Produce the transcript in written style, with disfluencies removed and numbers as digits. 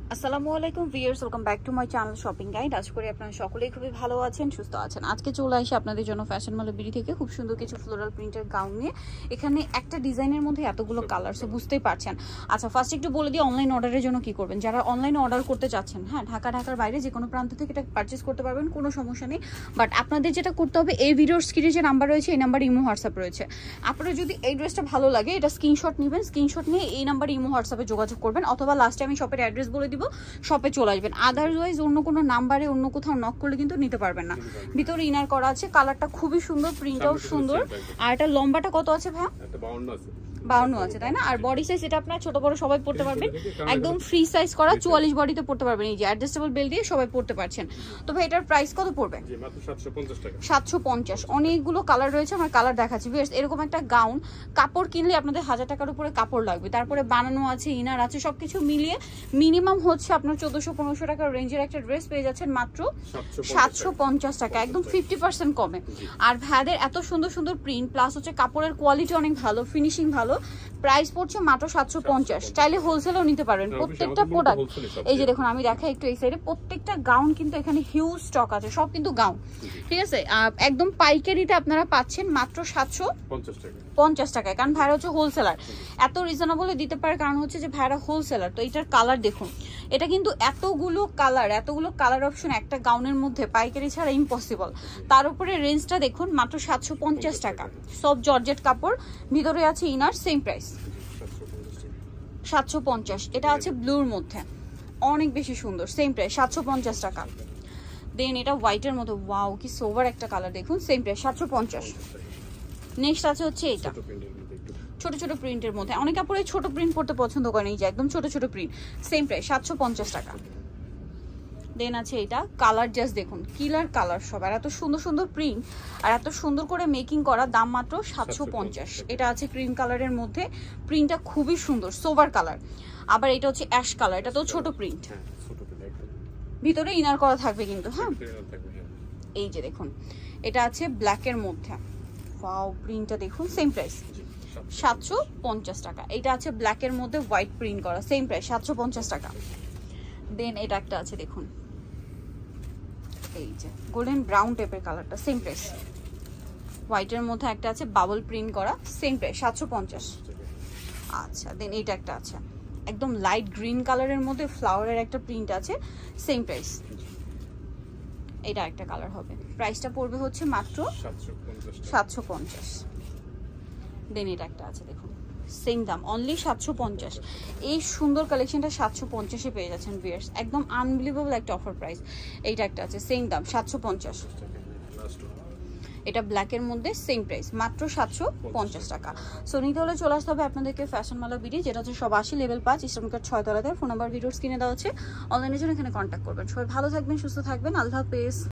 আসসালামু আলাইকুম viewers, welcome back to my channel shopping guide. আশা করি আপনারা সকলেই খুবই ভালো আছেন, সুস্থ আছেন। আজকে চলে আসি আপনাদের জন্য ফ্যাশন মল বিডি থেকে খুব সুন্দর কিছু ফ্লোরাল প্রিন্টের গাউন নিয়ে। এখানে একটা ডিজাইনের মধ্যে এতগুলো কালার, সো বুঝতেই পারছেন। আচ্ছা, ফার্স্ট একটু বলে দিই অনলাইন অর্ডারের জন্য কি করবেন। যারা অনলাইনে অর্ডার করতে চাচ্ছেন, হ্যাঁ, ঢাকার বাইরে যে কোনো প্রান্ত থেকে এটা পারচেস করতে পারবেন, কোনো সমস্যা নেই। বাট আপনাদের যেটা করতে হবে, এই ভিডিওর স্ক্রিনে যে নাম্বার রয়েছে এই নাম্বার ইমো হোয়াটসঅ্যাপ রয়েছে। আপনারা যদি এই ড্রেসটা ভালো লাগে এটা স্ক্রিনশট নেবেন, স্ক্রিনশট নিয়ে এই নাম্বার ইমো হোয়াটসঅ্যাপে যোগাযোগ করবেন, অথবা লাস্টে আমি শপের অ্যাড্রেস বলে দিব, শপে চলে আসবেন। আদারওয়াইজ অন্য কোনো নাম্বারে অন্য কোথাও নক করলে কিন্তু নিতে পারবেন না। ভিতরে ইনার করা আছে, কালারটা খুবই সুন্দর, প্রিন্টটাও সুন্দর। আর এটা লম্বাটা কত আছে ভাইয়া? 52 আছে, তাই না? আর বডি সাইজ এটা আপনার ছোট বড় সবাই পড়তে পারবেন, একদম ফ্রি সাইজ করা, 44 বডিতে পড়তে পারবেন। এই যে অ্যাডজাস্টেবল বেল দিয়ে সবাই পড়তে পারছেন। তো ভাই এটার প্রাইস কত পড়বে? মাত্র 750 টাকা। 750। অনেকগুলো কালার রয়েছে, আমার কালার দেখাচ্ছি। ভিউয়ার্স, এরকম একটা গাউন কাপড় কিনলে আপনাদের 1000 টাকার উপরে কাপড় লাগবে, তারপরে বানানো আছে, ইনার আছে, সবকিছু মিলিয়ে মিনিমাম হচ্ছে আপনার 1400-1500 টাকার রেঞ্জের একটা ড্রেস পেয়ে যাচ্ছেন মাত্র 750 টাকা, একদম 50% কমে। আর ভাইদের এত সুন্দর সুন্দর প্রিন্ট, প্লাস হচ্ছে কাপড়ের কোয়ালিটি অনেক ভালো, ফিনিশিং ভালো। প্রাইস পড়ছে মাত্র 750। চাইলে হোলসেলও নিতে পারবেন। প্রত্যেকটা প্রোডাক্ট, এই যে দেখুন আমি দেখাই একটু এই সাইডে, প্রত্যেকটা গাউন কিন্তু এখানে হিউজ স্টক আছে, সব কিন্তু গাউন, ঠিক আছে? একদম পাইকারিতে আপনারা পাচ্ছেন মাত্র 750 টাকায়, কারণ ভাইরা হচ্ছে হোলসেলার। এত রিজনেবলে দিতে পারে কারণ হচ্ছে যে ভাইরা হোলসেলার। তো এটার কালার দেখুন, এটা কিন্তু এতগুলো কালার অপশন একটা গাউনের মধ্যে পাইকারি ছাড়া ইম্পসিবল। তার উপরে রেঞ্জটা দেখুন, মাত্র 750 টাকা। সব জর্জেট কাপড়, ভিতরে আছে ইনার, সেম প্রাইস 750। এটা আছে ব্লুর মধ্যে, অনেক বেশি সুন্দর, সেম প্রাইস 750 টাকা। দেন এটা হোয়াইটের মধ্যে, ওয়াও কি সোভার একটা কালার, দেখুন সেম প্রাইস 750। নেক্সট আছে হচ্ছে এটা ছোট ছোট প্রিন্টের মধ্যে, অনেক কাপড়ে ছোট প্রিন্ট পড়তে পছন্দ করেন, এই যে একদম ছোট ছোট প্রিন্ট, সেম প্রাইস 750 টাকা। দেন আছে এটা কালার, জাস্ট দেখুন কিলার কালার সব, আর এত সুন্দর সুন্দর প্রিন্ট আর এত সুন্দর করে মেকিং করা, দাম মাত্র 750। এটা আছে ক্রিম কালারের মধ্যে, প্রিন্টটা খুবই সুন্দর, সোভার কালার। আবার এটা হচ্ছে অ্যাশ কালার, এটা তো ছোট প্রিন্ট, ভিতরে ইনার করা থাকবে কিন্তু, হ্যাঁ। এই যে দেখুন এটা আছে ব্ল্যাকের মধ্যে, ওয়াও প্রিন্টটা দেখুন, সেম প্রাইস 750 টাকা। এটা আছে ব্ল্যাকের মধ্যে হোয়াইট প্রিন্ট করা, সেম প্রাইস 750 টাকা। দেন এটা একটা আছে দেখুন, এই যে গোল্ডেন ব্রাউন টাইপের কালারটা, সেম প্রাইস। হোয়াইটের মধ্যে একটা আছে বাবল প্রিন্ট করা, সেম প্রাইস 750। আচ্ছা, দেন এটা একটা আছে একদম লাইট গ্রিন কালারের মধ্যে ফ্লাওয়ারের একটা প্রিন্ট আছে, সেম প্রাইস। এটা একটা কালার হবে, প্রাইসটা পড়বে হচ্ছে মাত্র 750। দেন এটা একটা আছে দেখুন, সেম দাম, অনলি 750। এই সুন্দর কালেকশনটা 750-এ পেয়ে যাচ্ছেন ভিউয়ার্স, একদম আনবিলিভেবল একটা অফার প্রাইস। এইটা একটা আছে সেম দাম 750। এটা ব্ল্যাকের মধ্যে, সেম প্রাইস মাত্র 750 টাকা। সো নিতে হলে চলে আসতে হবে আপনাদেরকে ফ্যাশন মালা বিডি, যেটা হচ্ছে সব 80 লেভেল 5 ইস্টার্ন কার্ড 6 তলাতে। ফোন নাম্বার ভিডিওর স্ক্রিনে দেওয়া আছে, অনলাইনের জন্য এখানে কন্ট্যাক্ট করবেন। সবাই ভালো থাকবেন, সুস্থ থাকবেন, আল্লাহ হাফেজ।